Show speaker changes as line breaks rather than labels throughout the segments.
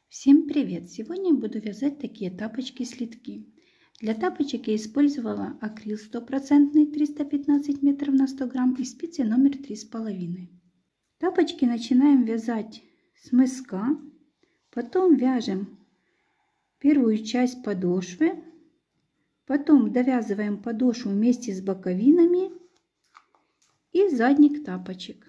Всем привет! Сегодня я буду вязать такие тапочки-слитки. Для тапочек я использовала акрил 100% 315 метров на 100 грамм и спицы номер 3,5. Тапочки начинаем вязать с мыска, потом вяжем первую часть подошвы, потом довязываем подошву вместе с боковинами и задник тапочек.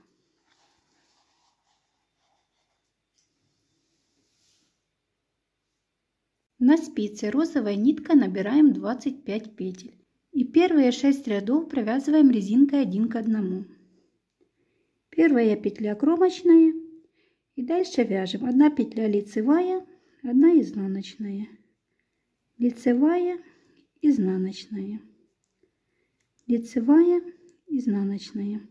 На спице розовой ниткой набираем 25 петель. И первые 6 рядов провязываем резинкой 1 к 1. Первая петля кромочная. И дальше вяжем 1 петля лицевая, 1 изнаночная. Лицевая, изнаночная. Лицевая, изнаночная.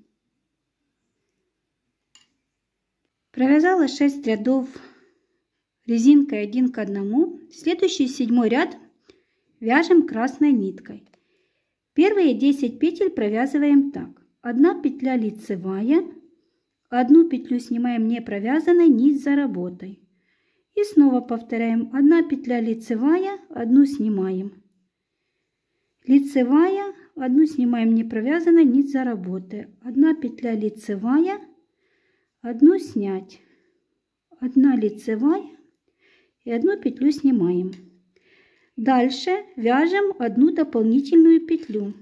Провязала 6 рядов резинкой 1 к 1. Следующий 7 ряд вяжем красной ниткой. Первые 10 петель провязываем так. 1 петля лицевая, 1 петлю снимаем не провязанной, нить за работой. И снова повторяем. 1 петля лицевая, 1 снимаем. Лицевая, 1 снимаем не провязанной, нить за работой. 1 петля лицевая, 1 снять. 1 лицевая и 1 петлю снимаем. Дальше вяжем 1 дополнительную петлю.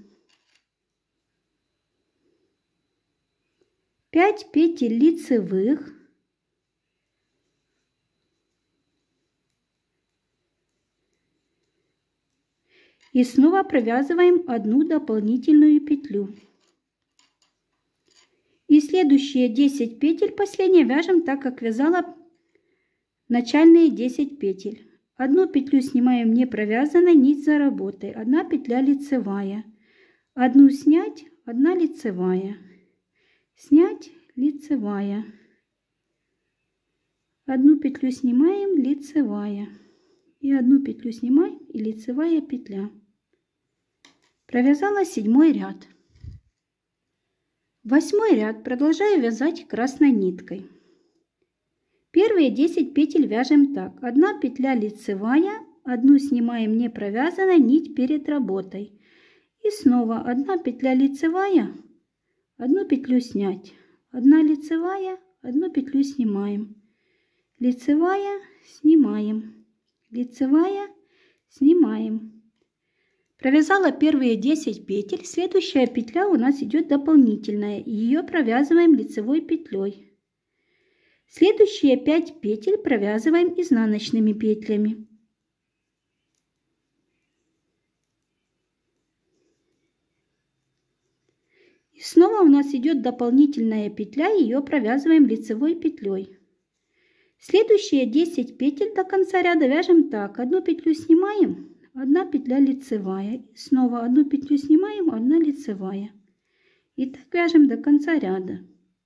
5 петель лицевых. И снова провязываем 1 дополнительную петлю. И следующие 10 петель последние вяжем так, как вязала начальные 10 петель. 1 петлю снимаем не провязанной, нить за работой. 1 петля лицевая. 1 снять, 1 лицевая. Снять, лицевая. 1 петлю снимаем, лицевая. И 1 петлю снимаем и лицевая петля. Провязала 7 ряд. 8 ряд продолжаю вязать красной ниткой. Первые 10 петель вяжем так. 1 петля лицевая, 1 снимаем не провязанной, нить перед работой. И снова 1 петля лицевая, 1 петлю снять. 1 лицевая, 1 петлю снимаем. Лицевая, снимаем. Лицевая, снимаем. Провязала первые 10 петель. Следующая петля у нас идет дополнительная. Ее провязываем лицевой петлей. Следующие 5 петель провязываем изнаночными петлями. И снова у нас идет дополнительная петля, ее провязываем лицевой петлей. Следующие 10 петель до конца ряда вяжем так. 1 петлю снимаем, 1 петля лицевая. И снова 1 петлю снимаем, 1 лицевая. И так вяжем до конца ряда.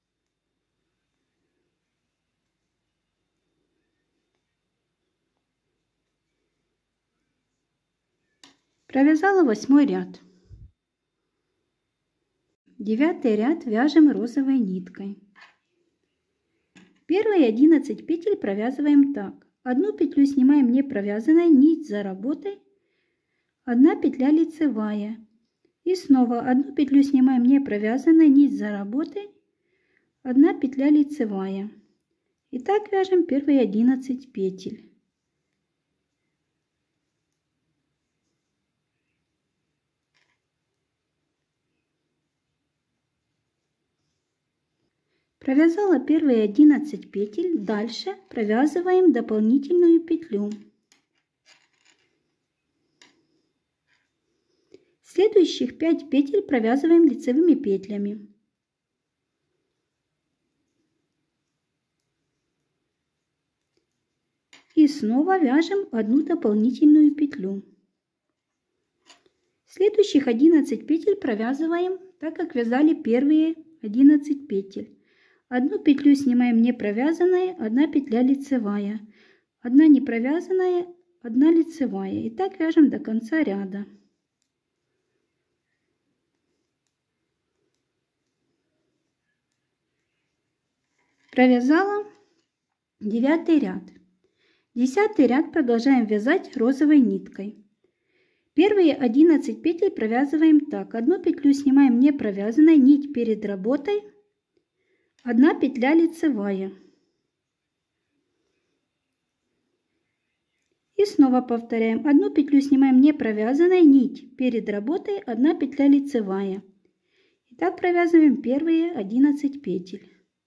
Провязала 8 ряд. 9 ряд вяжем розовой ниткой. Первые 11 петель провязываем так. 1 петлю снимаем не провязанной, нить за работой. 1 петля лицевая. И снова 1 петлю снимаем не провязанной, нить за работой. 1 петля лицевая. И так вяжем первые 11 петель. Провязала первые 11 петель. Дальше провязываем дополнительную петлю. Следующих 5 петель провязываем лицевыми петлями. И снова вяжем 1 дополнительную петлю. Следующих 11 петель провязываем так, как вязали первые 11 петель. 1 петлю снимаем не провязанная, 1 петля лицевая. 1 не провязанная, 1 лицевая. И так вяжем до конца ряда. Провязала 9 ряд. 10 ряд продолжаем вязать розовой ниткой. Первые 11 петель провязываем так. Одну петлю снимаем не провязанной, нить перед работой, 1 петля лицевая. И снова повторяем. Одну петлю снимаем не провязанной, нить перед работой, 1 петля лицевая. И так провязываем первые 11 петель.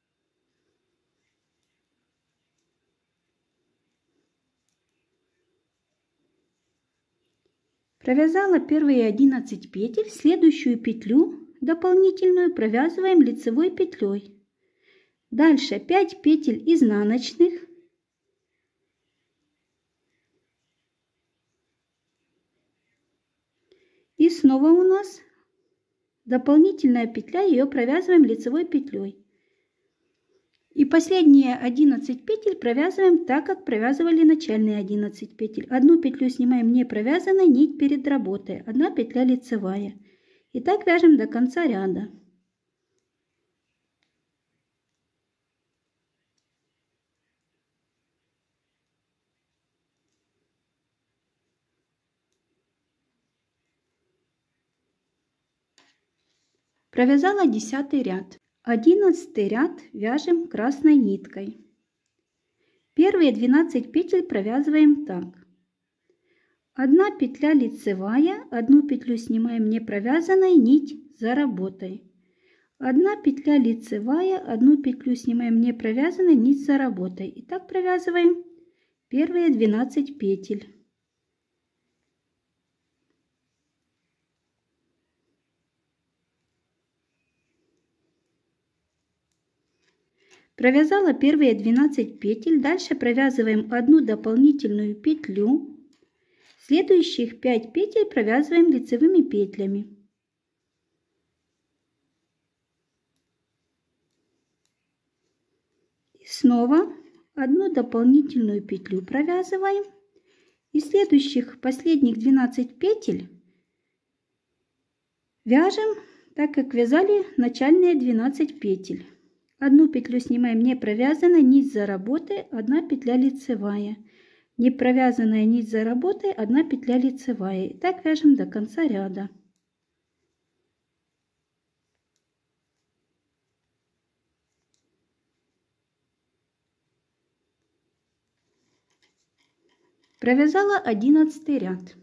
Провязала первые 11 петель, следующую петлю дополнительную провязываем лицевой петлей. Дальше 5 петель изнаночных. И снова у нас дополнительная петля, ее провязываем лицевой петлей. И последние 11 петель провязываем так, как провязывали начальные 11 петель. Одну петлю снимаем не провязанной, нить перед работой, 1 петля лицевая. И так вяжем до конца ряда. Провязала 10 ряд. 11 ряд вяжем красной ниткой. Первые 12 петель провязываем так. 1 петля лицевая, 1 петлю снимаем не провязанной, нить за работой. 1 петля лицевая, 1 петлю снимаем не провязанной, нить за работой. И так провязываем первые 12 петель. Провязала первые 12 петель, дальше провязываем 1 дополнительную петлю. Следующих 5 петель провязываем лицевыми петлями. И снова 1 дополнительную петлю провязываем. И следующих последних 12 петель вяжем так, как вязали начальные 12 петель. 1 петлю снимаем не провязанной, нить за работой, 1 петля лицевая. Не провязанная нить за работой, 1 петля лицевая. И так вяжем до конца ряда. Провязала 11 ряд.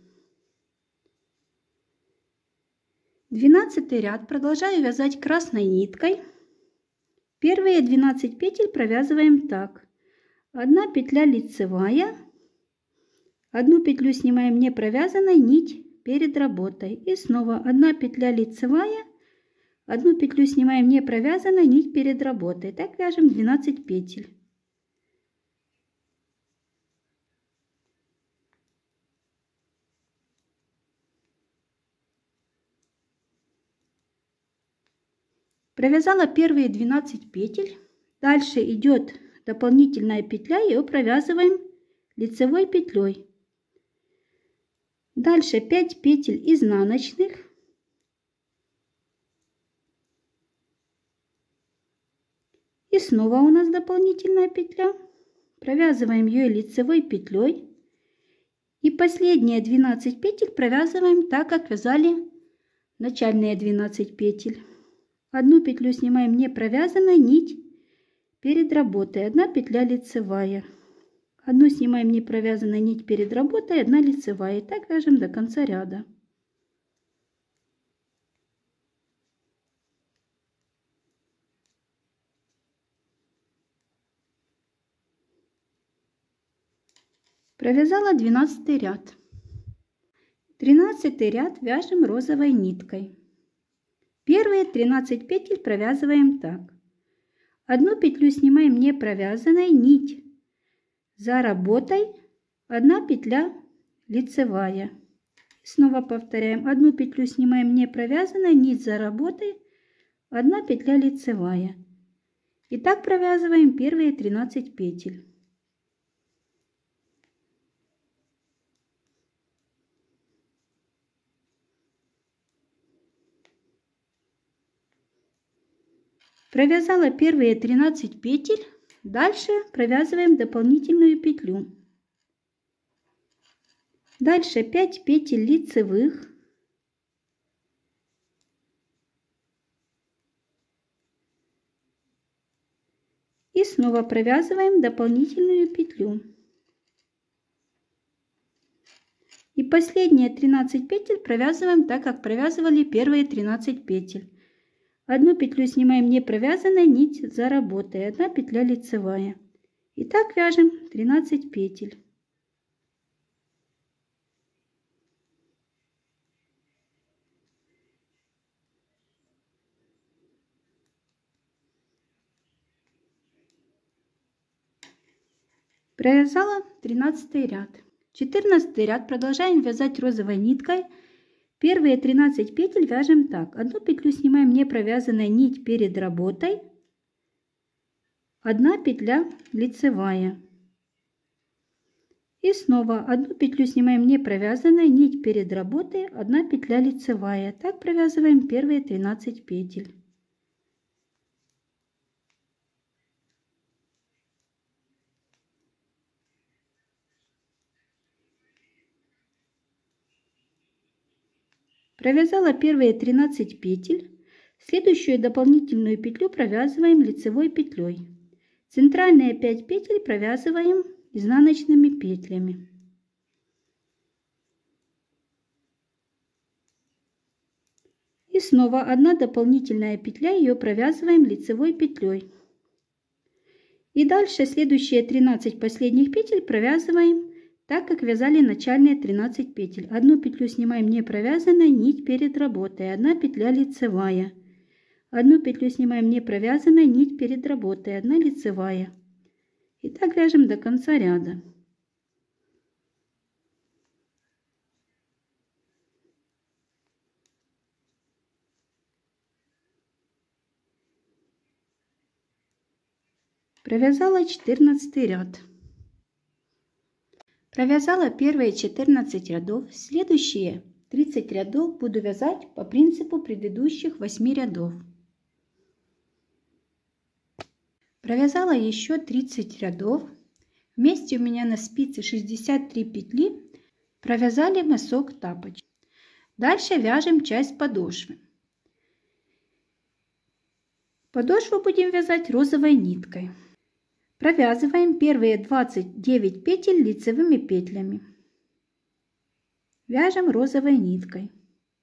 12 ряд продолжаю вязать красной ниткой. Первые 12 петель провязываем так. 1 петля лицевая, 1 петлю снимаем не провязанной, нить перед работой. И снова 1 петля лицевая, 1 петлю снимаем не провязанной, нить перед работой. Так вяжем 12 петель. Провязала первые 12 петель. Дальше идет дополнительная петля, ее провязываем лицевой петлей. Дальше 5 петель изнаночных. И снова у нас дополнительная петля. Провязываем ее лицевой петлей. И последние 12 петель провязываем так, как вязали начальные 12 петель. 1 петлю снимаем не провязанной, нить перед работой, 1 петля лицевая. 1 снимаем не провязанной, нить перед работой, 1 лицевая. И так вяжем до конца ряда. Провязала 12 ряд. 13 ряд вяжем розовой ниткой. Первые 13 петель провязываем так. 1 петлю снимаем не провязанной, нить за работой, 1 петля лицевая. Снова повторяем. 1 петлю снимаем не провязанной, нить за работой, 1 петля лицевая. И так провязываем первые 13 петель. Провязала первые 13 петель. Дальше провязываем дополнительную петлю. Дальше 5 петель лицевых. И снова провязываем дополнительную петлю. И последние 13 петель провязываем так, как провязывали первые 13 петель. Одну петлю снимаем не провязанной, нить за работой, 1 петля лицевая. И так вяжем 13 петель. Провязала 13 ряд. 14 ряд продолжаем вязать розовой ниткой. Первые 13 петель вяжем так. Одну петлю снимаем не провязанной, нить перед работой. 1 петля лицевая. И снова одну петлю снимаем не провязанной, нить перед работой, 1 петля лицевая. Так провязываем первые 13 петель. Провязала первые 13 петель. Следующую дополнительную петлю провязываем лицевой петлей. Центральные 5 петель провязываем изнаночными петлями. И снова 1 дополнительная петля, ее провязываем лицевой петлей. И дальше следующие 13 последних петель провязываем так, как вязали начальные 13 петель. Одну петлю снимаем не провязанной, нить перед работой, 1 петля лицевая. Одну петлю снимаем не провязанной, нить перед работой, 1 лицевая. И так вяжем до конца ряда. Провязала 14 ряд. Провязала первые 14 рядов. Следующие 30 рядов буду вязать по принципу предыдущих 8 рядов. Провязала еще 30 рядов. Вместе у меня на спице 63 петли. Провязали мысок тапочки. Дальше вяжем часть подошвы. Подошву будем вязать розовой ниткой. Провязываем первые 29 петель лицевыми петлями. Вяжем розовой ниткой.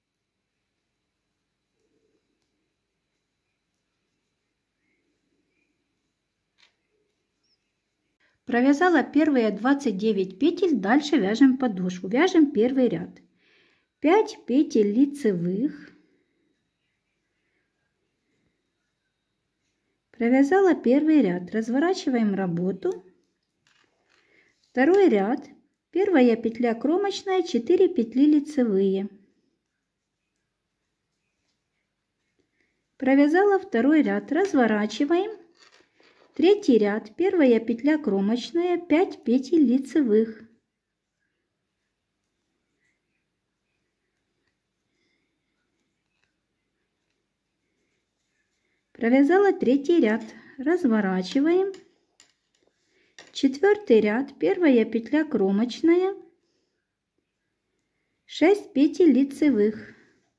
Провязала первые 29 петель, дальше вяжем подошву. Вяжем первый ряд. 5 петель лицевых. Провязала первый ряд. Разворачиваем работу. Второй ряд. Первая петля кромочная, 4 петли лицевые. Провязала второй ряд. Разворачиваем. Третий ряд. Первая петля кромочная, 5 петель лицевых. Провязала третий ряд. Разворачиваем. Четвертый ряд. Первая петля кромочная. 6 петель лицевых.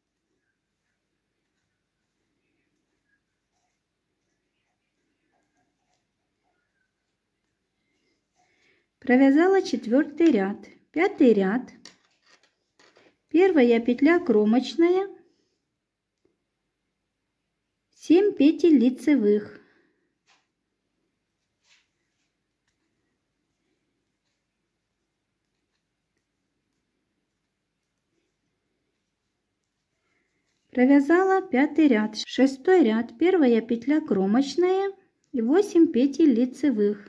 Провязала четвертый ряд. Пятый ряд. Первая петля кромочная. 7 петель лицевых. Провязала пятый ряд. Шестой ряд. Первая петля кромочная и 8 петель лицевых.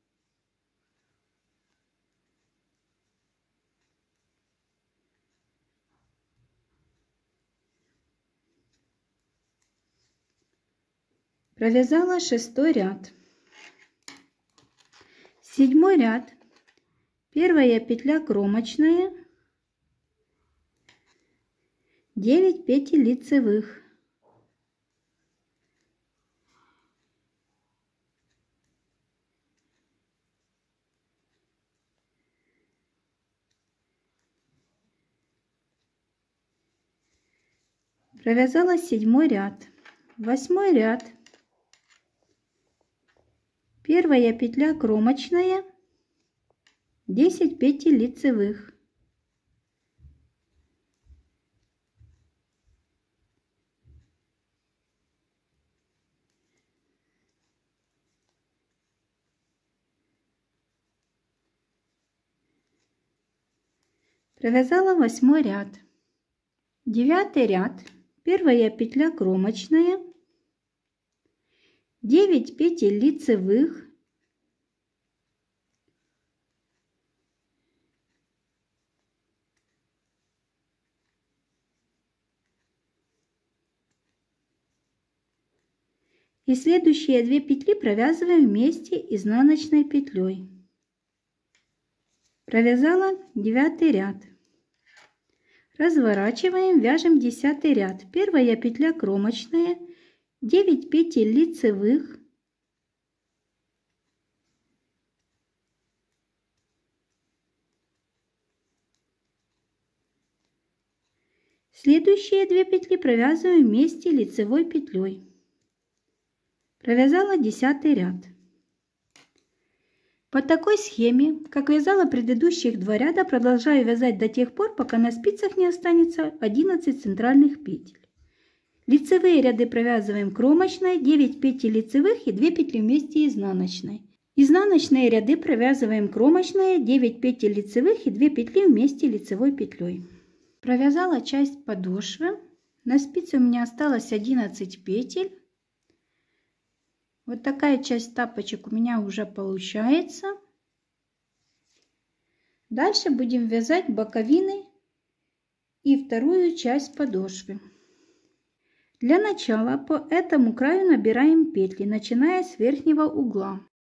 Провязала шестой ряд. Седьмой ряд. Первая петля кромочная. 9 петель лицевых. Провязала 7 ряд. 8 ряд. Первая петля кромочная, 10 петель лицевых. Провязала 8 ряд. 9 ряд. Первая петля кромочная, 9 петель лицевых, и следующие 2 петли провязываем вместе изнаночной петлей. Провязала 9 ряд. Разворачиваем, вяжем 10 ряд. Первая петля кромочная, 9 петель лицевых, следующие 2 петли провязываем вместе лицевой петлей. Провязала 10 ряд. По такой схеме, как вязала предыдущих 2 ряда, продолжаю вязать до тех пор, пока на спицах не останется 11 центральных петель. Лицевые ряды провязываем кромочной, 9 петель лицевых и 2 петли вместе изнаночной. Изнаночные ряды провязываем кромочные, 9 петель лицевых и 2 петли вместе лицевой петлей. Провязала часть подошвы. На спице у меня осталось 11 петель. Вот такая часть тапочек у меня уже получается. Дальше будем вязать боковины и вторую часть подошвы. Для начала по этому краю набираем петли, начиная с верхнего угла.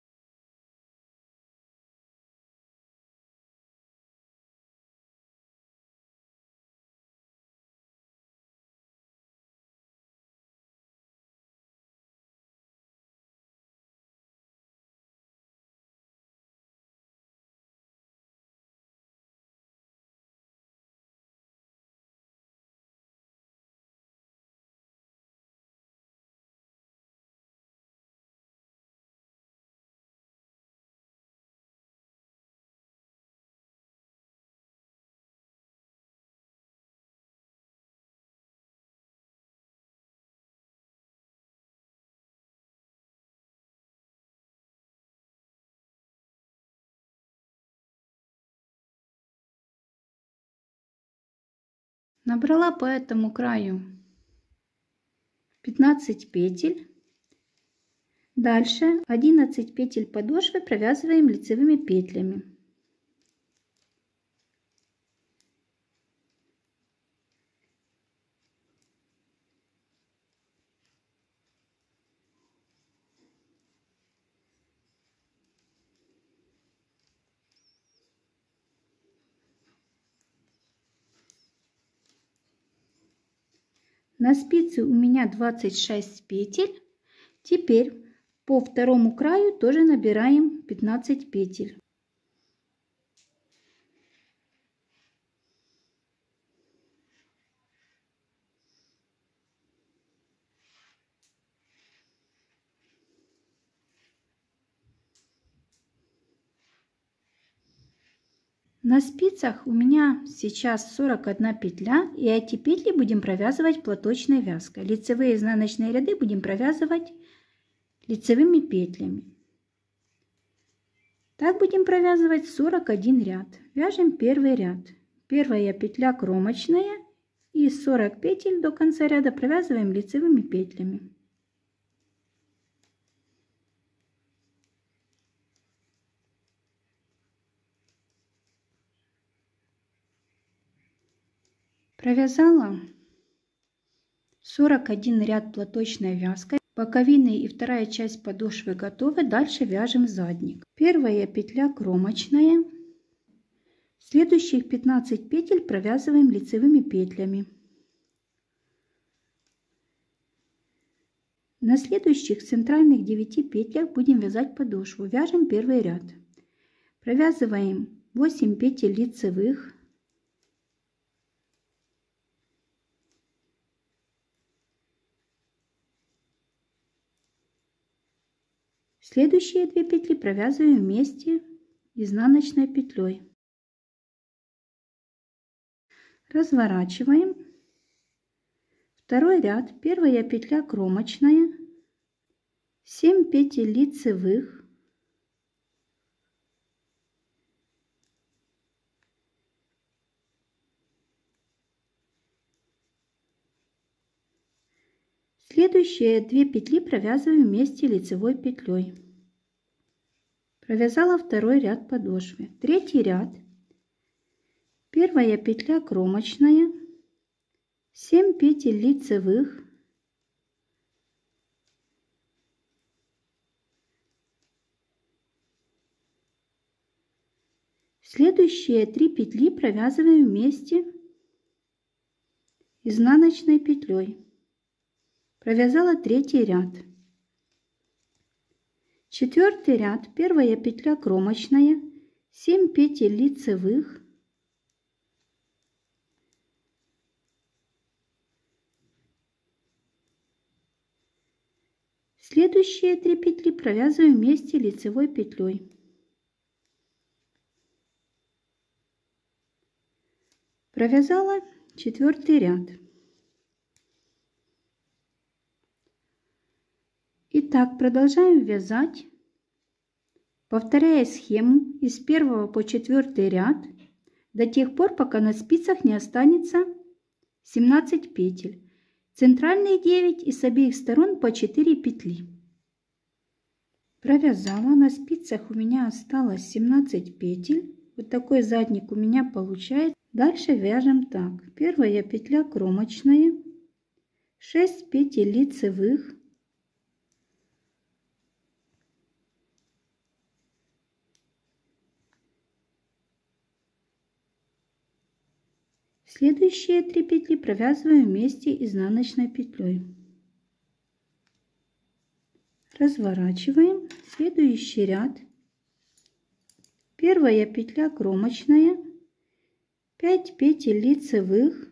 Набрала по этому краю 15 петель. Дальше 11 петель подошвы провязываем лицевыми петлями. На спице у меня 26 петель. Теперь по второму краю тоже набираем 15 петель. На спицах у меня сейчас 41 петля, и эти петли будем провязывать платочной вязкой. Лицевые и изнаночные ряды будем провязывать лицевыми петлями. Так будем провязывать 41 ряд. Вяжем первый ряд. Первая петля кромочная и 40 петель до конца ряда провязываем лицевыми петлями. Провязала 41 ряд платочной вязкой. Боковины и вторая часть подошвы готовы. Дальше вяжем задник. Первая петля кромочная. Следующих 15 петель провязываем лицевыми петлями. На следующих центральных 9 петлях будем вязать подошву. Вяжем первый ряд. Провязываем 8 петель лицевых. Следующие 2 петли провязываем вместе изнаночной петлей. Разворачиваем. Второй ряд, первая петля кромочная, 7 петель лицевых, следующие 2 петли провязываем вместе лицевой петлей. Провязала второй ряд подошвы. Третий ряд, первая петля кромочная, 7 петель лицевых, следующие 3 петли провязываем вместе изнаночной петлей. Провязала третий ряд. Четвертый ряд, первая петля кромочная, 7 петель лицевых, следующие 3 петли провязываем вместе лицевой петлей. Провязала четвертый ряд. Итак, продолжаем вязать, повторяя схему из 1 по 4 ряд до тех пор, пока на спицах не останется 17 петель. Центральные 9 и с обеих сторон по 4 петли. Провязала, на спицах у меня осталось 17 петель. Вот такой задник у меня получается. Дальше вяжем так. Первая петля кромочная, 6 петель лицевых, следующие 3 петли провязываем вместе изнаночной петлей. Разворачиваем. Следующий ряд. Первая петля кромочная, 5 петель лицевых,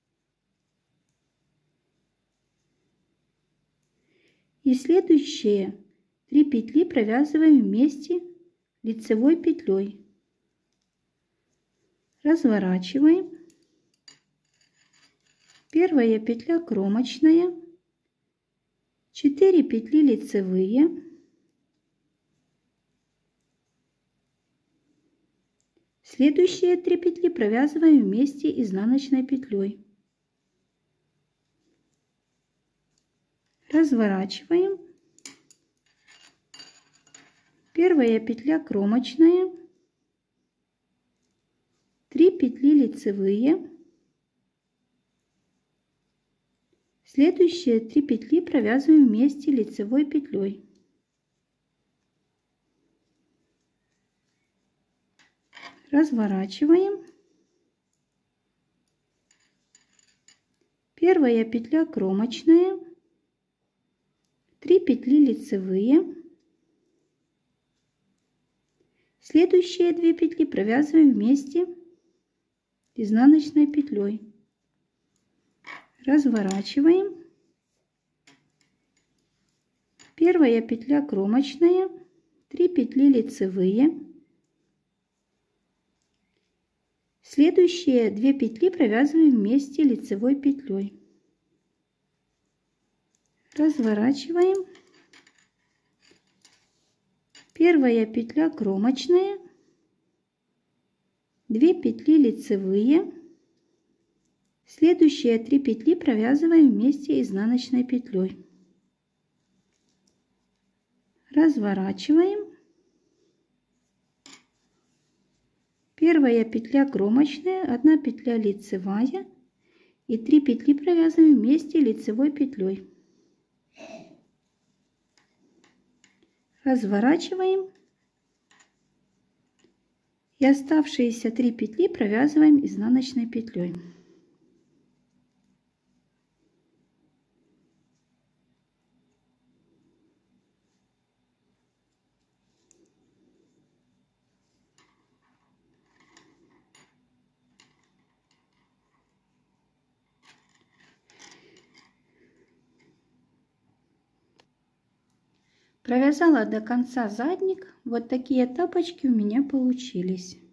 и следующие 3 петли провязываем вместе лицевой петлей. Разворачиваем. Первая петля кромочная, 4 петли лицевые, следующие 3 петли провязываем вместе изнаночной петлей. Разворачиваем. Первая петля кромочная, 3 петли лицевые, следующие 3 петли провязываем вместе лицевой петлей. Разворачиваем. Первая петля кромочная, 3 петли лицевые, следующие 2 петли провязываем вместе изнаночной петлей. Разворачиваем. Первая петля кромочная, 3 петли лицевые, следующие 2 петли провязываем вместе лицевой петлей. Разворачиваем. Первая петля кромочная, 2 петли лицевые, следующие 3 петли провязываем вместе изнаночной петлей. Разворачиваем. Первая петля кромочная, 1 петля лицевая и 3 петли провязываем вместе лицевой петлей. Разворачиваем. И оставшиеся 3 петли провязываем изнаночной петлей. Провязала до конца задник. Вот такие тапочки у меня получились.